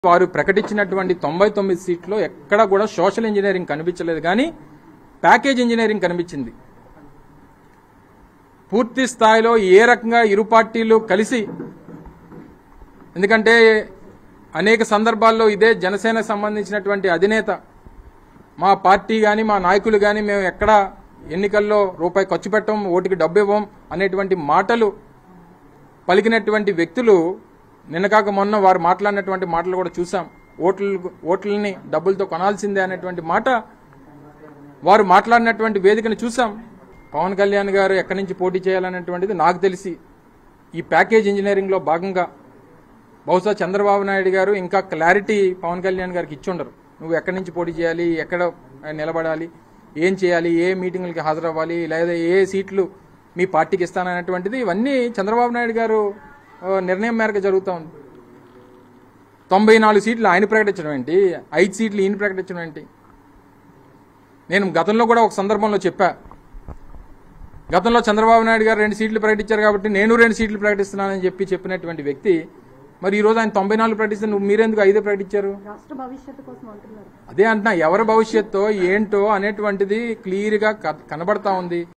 వారు ప్రకటించినటువంటి 99 సీట్లో ఎక్కడ కూడా సోషల్ ఇంజనీరింగ్ కనిపించలేదు, కానీ ప్యాకేజ్ ఇంజనీరింగ్ కనిపించింది. పూర్తి స్థాయిలో ఏ రకంగా ఇరు పార్టీలు కలిసి, ఎందుకంటే అనేక సందర్భాల్లో ఇదే జనసేనకు సంబంధించినటువంటి అధినేత మా పార్టీ కానీ మా నాయకులు కానీ మేము ఎక్కడ ఎన్నికల్లో రూపాయి ఖర్చు పెట్టం, ఓటుకి డబ్బు ఇవ్వం అనేటువంటి మాటలు పలికినటువంటి వ్యక్తులు నిన్న కాక మొన్న వారు మాట్లాడినటువంటి మాటలు కూడా చూసాం. ఓట్లని డబ్బులతో కొనాల్సిందే అనేటువంటి మాట వారు మాట్లాడినటువంటి వేదికను చూసాం. పవన్ కళ్యాణ్ గారు ఎక్కడి నుంచి పోటీ చేయాలనేటువంటిది నాకు తెలిసి ఈ ప్యాకేజ్ ఇంజనీరింగ్లో భాగంగా బహుశా చంద్రబాబు నాయుడు గారు ఇంకా క్లారిటీ పవన్ కళ్యాణ్ గారికి ఇచ్చుండరు. నువ్వు ఎక్కడి నుంచి పోటీ చేయాలి, ఎక్కడ నిలబడాలి, ఏం చేయాలి, ఏ మీటింగులకి హాజరవ్వాలి, లేదా ఏ సీట్లు మీ పార్టీకి ఇస్తాననేటువంటిది ఇవన్నీ చంద్రబాబు నాయుడు గారు నిర్ణయం మేరకు జరుగుతూ ఉంది. 94 సీట్లు ఆయన ప్రకటించడం ఏంటి, 5 సీట్లు ఈయన ప్రకటించడం ఏంటి? నేను గతంలో కూడా ఒక సందర్భంలో చెప్పా, గతంలో చంద్రబాబు నాయుడు గారు 2 సీట్లు ప్రకటించారు కాబట్టి నేను 2 సీట్లు ప్రకటిస్తున్నానని చెప్పినటువంటి వ్యక్తి మరి ఈ రోజు ఆయన 94 ప్రకటిస్తే నువ్వు మీరెందుకు 5 ప్రకటించారు? అదే అంటున్నా, ఎవరి భవిష్యత్తు ఏంటో అనేటువంటిది క్లియర్ గా కనబడతా ఉంది.